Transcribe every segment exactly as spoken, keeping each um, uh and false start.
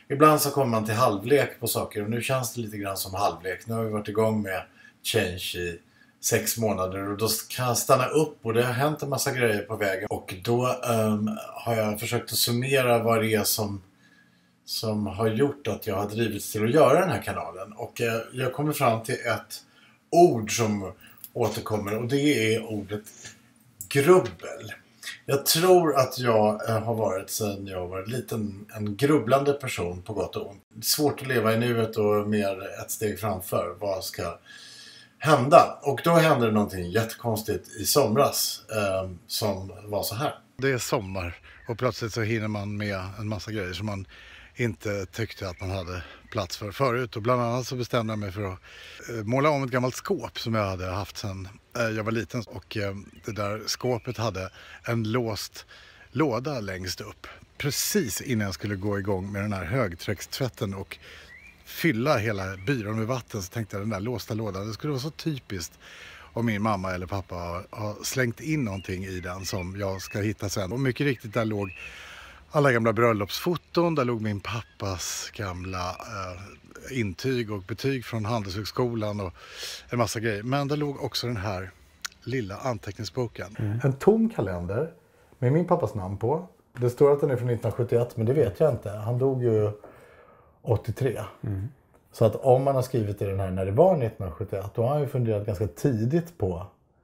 ibland så kommer man till halvlek på saker. Och nu känns det lite grann som halvlek. Nu har vi varit igång med Change i sex månader. Och då kan jag stanna upp. Och det har hänt en massa grejer på vägen. Och då um, har jag försökt att summera vad det är som, som har gjort att jag har drivits till att göra den här kanalen. Och uh, jag kommer fram till ett ord som återkommer. Och det är ordet grubbel. Jag tror att jag har varit sedan jag var liten en grubblande person på gott och ont. Det är svårt att leva i nuet och mer ett steg framför. Vad ska hända? Och då hände det någonting jättekonstigt i somras eh, som var så här. Det är sommar och plötsligt så hinner man med en massa grejer som man inte tyckte att man hade plats för förut. Och bland annat så bestämde jag mig för att måla om ett gammalt skåp som jag hade haft sedan jag var liten. Och det där skåpet hade en låst låda längst upp. Precis innan jag skulle gå igång med den här högtryckstvätten och fylla hela byrån med vatten så tänkte jag den där låsta lådan. Det skulle vara så typiskt om min mamma eller pappa har slängt in någonting i den som jag ska hitta sen. Och mycket riktigt där låg alla gamla bröllopsfoton, där låg min pappas gamla eh, intyg och betyg från Handelshögskolan och en massa grejer. Men där låg också den här lilla anteckningsboken. Mm. En tom kalender med min pappas namn på. Det står att den är från nittonhundrasjuttioett, men det vet jag inte. Han dog ju åttiotre. Mm. Så att om man har skrivit i den här när det var nittonhundrasjuttioett, då har han ju funderat ganska tidigt på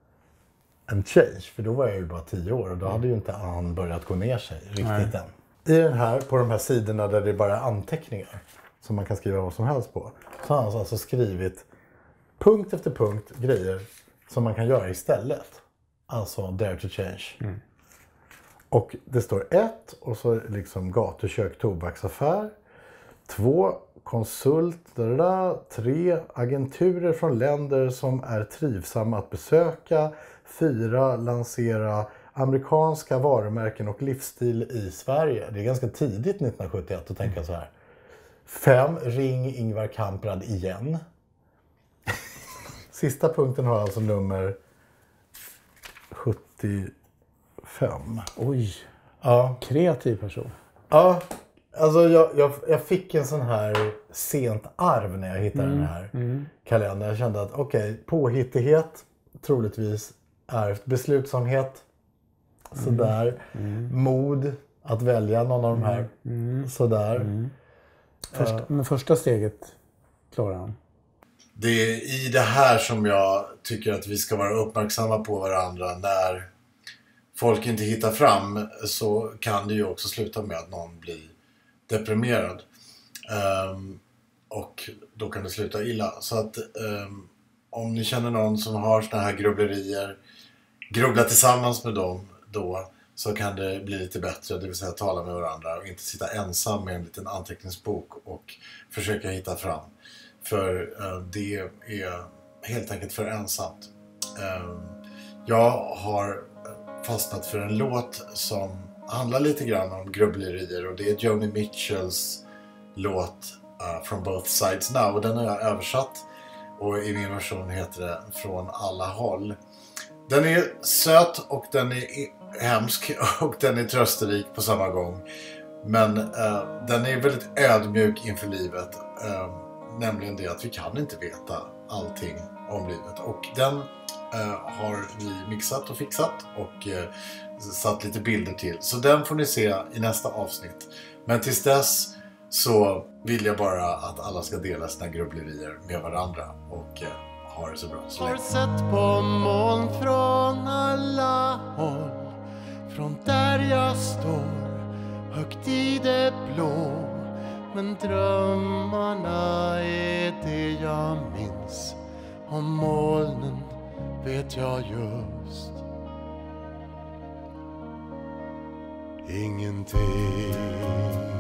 en change. För då var jag ju bara tio år och då hade ju inte han börjat gå ner sig riktigt Nej. än. I den här, på de här sidorna där det bara är anteckningar som man kan skriva vad som helst på, så har han alltså skrivit punkt efter punkt grejer som man kan göra istället. Alltså dare to change. Mm. Och det står ett och så liksom gatukök, tobaksaffär. Två, konsult, där, där, tre, agenturer från länder som är trivsamma att besöka. Fyra, lansera amerikanska varumärken och livsstil i Sverige. Det är ganska tidigt nittonhundrasjuttioett att tänka så här. Fem, ring Ingvar Kamprad igen. Sista punkten har alltså nummer sjuttiofem. Oj, ja. Kreativ person. Ja, alltså jag, jag, jag fick en sån här sent arv när jag hittade mm. den här mm. kalendern. Jag kände att okej, okay, påhittighet troligtvis är beslutsamhet. Mm. Sådär. Mm. Mod att välja någon av de här. Mm. Sådär. Mm. Först, uh. Men första steget klarar han. Det är i det här som jag tycker att vi ska vara uppmärksamma på varandra. När folk inte hittar fram så kan det ju också sluta med att någon blir deprimerad. Um, och då kan det sluta illa. Så att um, om ni känner någon som har såna här grubblerier, grubbla tillsammans med dem då, så kan det bli lite bättre. Det vill säga tala med varandra och inte sitta ensam med en liten anteckningsbok och försöka hitta fram. För uh, det är helt enkelt för ensamt. Uh, jag har fastnat för en låt som handlar lite grann om grubblerier. Och det är Joni Mitchells låt uh, From Both Sides Now. Och den har jag översatt. Och i min version heter det Från alla håll. Den är söt och den är hemsk och den är trösterik på samma gång. Men uh, den är väldigt ödmjuk inför livet. Uh, nämligen det att vi kan inte veta allting om livet. Och den uh, har vi mixat och fixat och uh, satt lite bilder till. Så den får ni se i nästa avsnitt. Men tills dess så vill jag bara att alla ska dela sina grubblerier med varandra och uh, ha det så bra så länge. Har sett på moln från alla håll, från där jag står högt i det blå. Men drömmarna är det jag minns. Om molnen vet jag just ingenting.